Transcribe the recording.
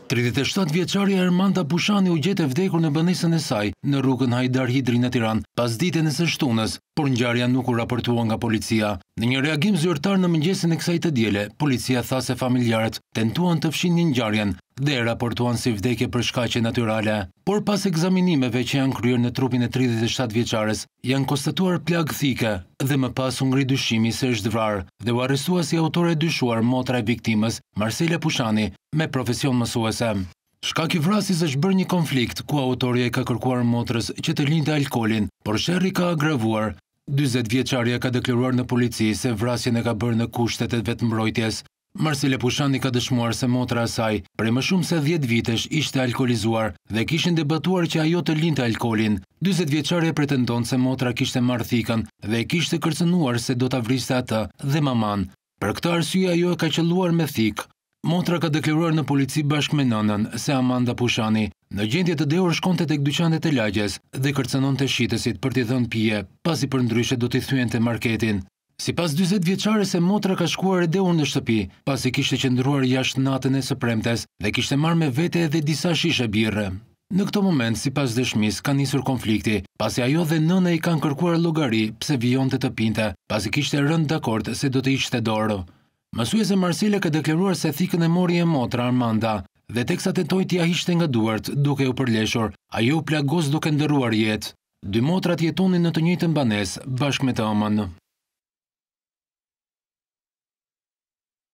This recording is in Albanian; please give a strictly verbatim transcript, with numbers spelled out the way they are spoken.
tridhjetë e shtatë vjeçarja Ermanda Pushani u gjetë e vdekur në banesën e saj në rrugën Hajdar Hidri në Tiranë pas ditën e së shtunës, por ngjarja nuk u raportua nga policia. Në një reagim zyrtar në mëngjesin e kësaj të diele, policia tha se familjarët tentuan të fshinin ngjarjen dhe e raportuan si vdekje për shkaqe natyrale. Por pas ekzaminimeve që janë kryer në trupin e tridhjetë e shtatë vjeçares, janë konstatuar plagë thike dhe më pas u ngri dyshimi se është vrarë dhe u arrestua si autore e dyshuar motra e viktimës, Marsela Pushani, me profesion mësuese. Shkak i vrasjes është bërë një konflikt ku autoria ka kërkuar motrës që të lindë alkolin, por sherrri ka agravuar. dyzet vjeçarja ka deklaruar në polici se vrasjen e ka bërë në kushtet e vetëmbrojtjes. Marsela Pushani ka dëshmuar se motra e saj, prej më shumë se dhjetë vitesh, ishte alkolizuar dhe kishin debatuar që ajo të lindë alkolin. dyzet vjeçarja pretendon se motra kishte marrë thikën dhe e kishte kërcënuar se do ta vriste atë dhe maman. Për këtë arsye ajo e ka qelluar me thikë. Motra ka deklaruar në polici bashkë me nënën se Amanda Pushani në gjendje të dehur shkonte tek dyqanet e lagjes dhe kërcënonte shitësit për t'i dhënë pije, pasi përndryshe do t'i thyente marketin. Sipas dyzet vjeçares e motra ka shkuar e dehur në shtëpi, pasi kishte qëndruar jashtë natën e së premtes dhe kishte marrë me vete edhe disa shishe birre. Në këtë moment, sipas dëshmisë, ka nisur konflikti, pasi ajo dhe nëna i kanë kërkuar llogari pse vijonte të pinte, pasi kishte rënë dakord se do të hiqte dorë. Mësuese Marsela ka deklaruar se thikën e mori e motra Armanda dhe teksa tentoi t'ia hiqte nga duart duke u përleshur, ajo u plagos duke ndërruar jetë. Dy motrat jetonin në të njëjtën banesë bashkë me të ëmën.